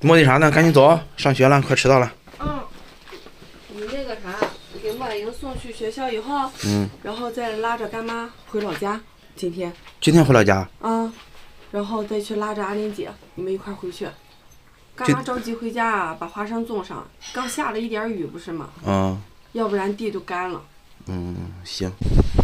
磨叽啥呢？赶紧走，上学了，快迟到了。 你那个啥，给莫莹送去学校以后，然后再拉着干妈回老家。今天回老家？ 然后再去拉着阿莲姐，你们一块回去。干妈着急回家啊，把花生种上，刚下了一点雨不是吗？要不然地都干了。 行。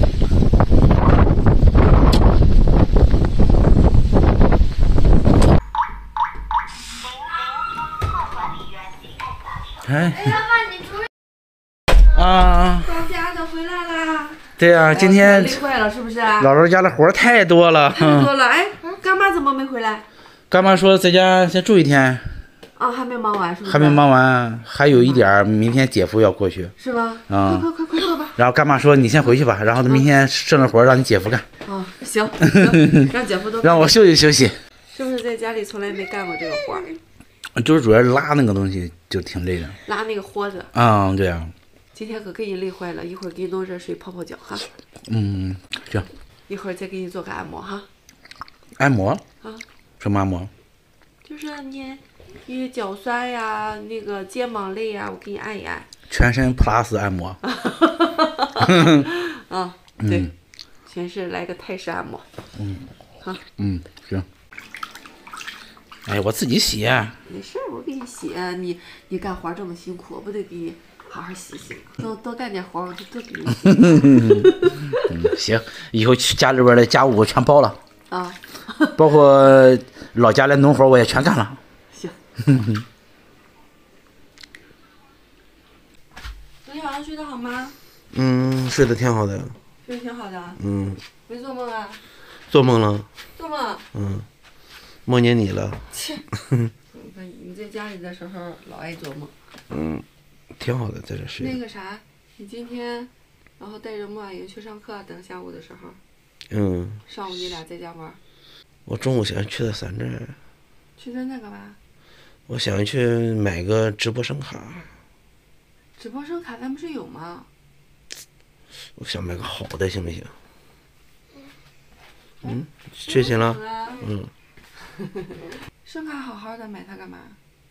哎， 老板，你终于当家的回来啦！ 对呀，今天累坏了是不是？ 姥姥家的活太多了。 太多了，哎，干妈怎么没回来？ 干妈说在家先住一天。 还没忙完是不是？ 还没忙完，还有一点，明天姐夫要过去。 是吗？快坐吧。 然后干妈说你先回去吧，然后明天剩的活让你姐夫干。 行，让姐夫都让我休息休息。 是不是在家里从来没干过这个活儿？ 就是主要拉那个东西就挺累的。 拉那个豁子。 对呀。 今天可给你累坏了，一会儿给你弄热水泡泡脚哈。 行。 一会儿再给你做个按摩哈。 按摩？什么按摩？ 就是你脚酸呀，那个肩膀累呀，我给你按一按。 全身 plus 按摩。 对，全是来个泰式按摩。 行。哎，我自己洗。 没事，我给你洗。你干活这么辛苦，我不得给你好好洗洗？多干点活，我就多给你洗。 行，以后去家里边的家务我全包了。包括老家的农活我也全干了。 行。昨天晚上睡得好吗？ 睡得挺好的。 睡得挺好的。没做梦啊？ 做梦了。 做梦。 梦见你了。 切。你在家里的时候老爱做梦。 挺好的，在这睡。 那个啥，你今天，然后带着莫婉莹去上课，等下午的时候。上午你俩在家玩。 我中午想去的三镇。 去三镇干嘛？ 我想去买个直播声卡。 直播声卡咱不是有吗？ 我想买个好的，行不行？确信了。 声卡好好的，买它干嘛？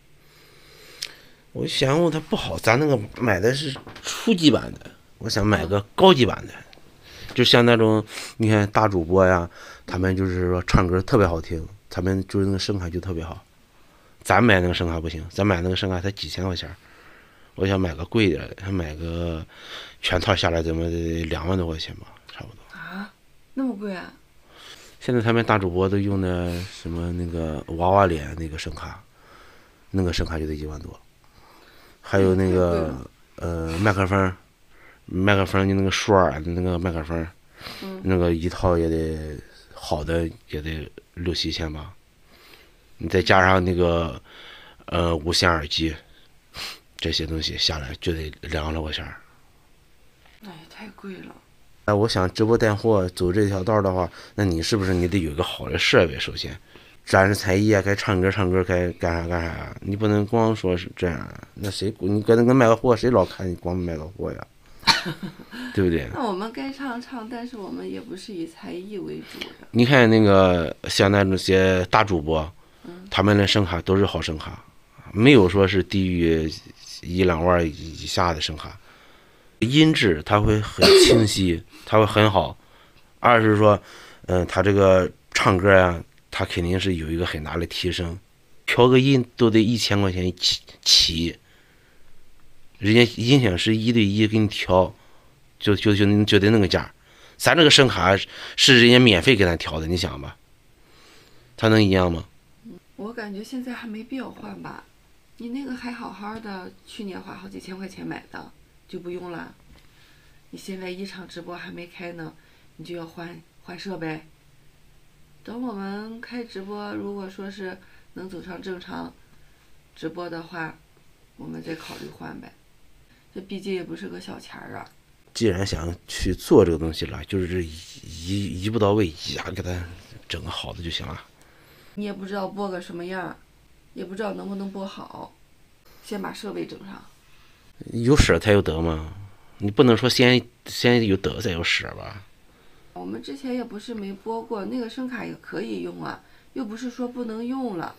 我想它不好，咱那个买的是初级版的，我想买个高级版的，就像那种你看大主播呀，他们就是说唱歌特别好听，他们就是那个声卡就特别好。咱买那个声卡不行，咱买那个声卡才几千块钱，我想买个贵点的，买个全套下来怎么得2万多块钱吧，差不多。 那么贵啊？ 现在他们大主播都用的什么那个娃娃脸那个声卡，那个声卡就得1万多。还有那个麦克风就那个舒尔的那个麦克风，那个一套也得好的也得6、7千吧。你再加上那个无线耳机，这些东西下来就得2万多块钱。 那也太贵了。 我想直播带货走这条道的话，那你是不是你得有一个好的设备？首先展示才艺啊，该唱歌该干啥，你不能光说是这样。那谁你搁那个卖个货，谁老看你光卖个货呀？对不对？ 那我们该唱，但是我们也不是以才艺为主的。 你看那个像那些大主播，他们的声卡都是好声卡，没有说是低于1、2万以下的声卡。音质它会很清晰，它会很好。二是说，他这个唱歌呀，它肯定是有一个很大的提升，调个音都得1000块钱起。人家音响是1对1给你调，就得那个价。咱这个声卡是人家免费给咱调的，你想吧，它能一样吗？ 我感觉现在还没必要换吧。你那个还好好的，去年花好几千块钱买的，就不用了。你现在一场直播还没开呢，你就要换设备。等我们开直播，如果说是能走上正常直播的话，我们再考虑换呗。这毕竟也不是个小钱儿啊。 既然想去做这个东西了，就是一步到位，一下给它整个好的就行了。 你也不知道播个什么样，也不知道能不能播好，先把设备整上。 有舍才有得嘛，你不能说先有得再有舍吧。 我们之前也不是没播过，那个声卡也可以用啊，又不是说不能用了。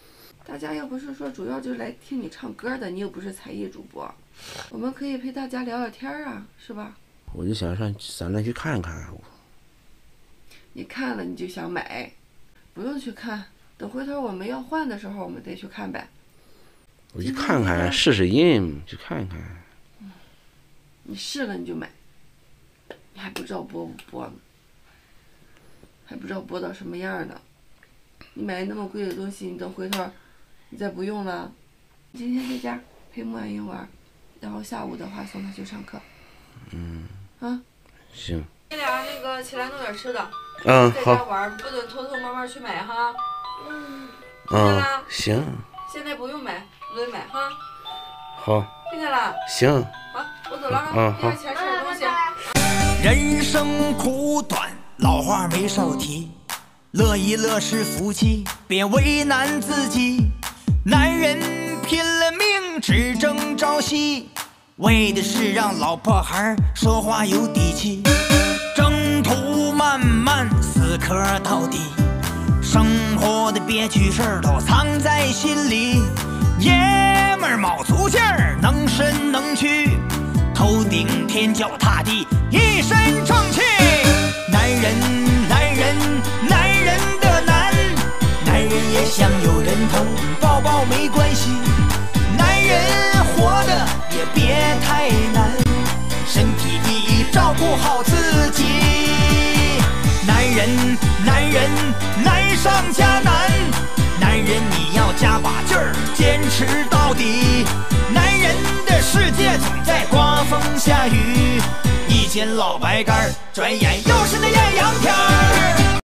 大家又不是说主要就是来听你唱歌的，你又不是才艺主播，我们可以陪大家聊聊天啊，是吧？ 我就想上咱那去看看。 你看了你就想买，不用去看，等回头我们要换的时候，我们再去看呗。 我去看看，试试音，去看看。 你试了你就买，你还不知道播不播呢，还不知道播到什么样呢。你买那么贵的东西，你等回头你再不用了，今天在家陪穆婉英玩，然后下午的话送她去上课。啊， 行。 你俩那个起来弄点吃的。 好。 在家玩，不准偷偷摸摸去买哈。 行。 现在不用买，不准买哈。 好。 听见了？ 行。 好，我走了哈。第二天吃点东西。 人生苦短，老话没少提，乐一乐是福气，别为难自己。男人拼了命只争朝夕，为的是让老婆孩说话有底气。征途漫漫，死磕到底，生活的憋屈事儿都藏在心里。爷们儿卯足劲儿，能伸能屈，头顶天脚踏地，一身正气。男人男人男人的难，男人也想有人疼，抱抱没关系。男人活得也别太难，身体第一，照顾好自己。男人男人难上加难，男人你要加把劲儿，坚持到底。男人的世界总在刮风下雨，一见老白干，转眼又是那艳阳天儿。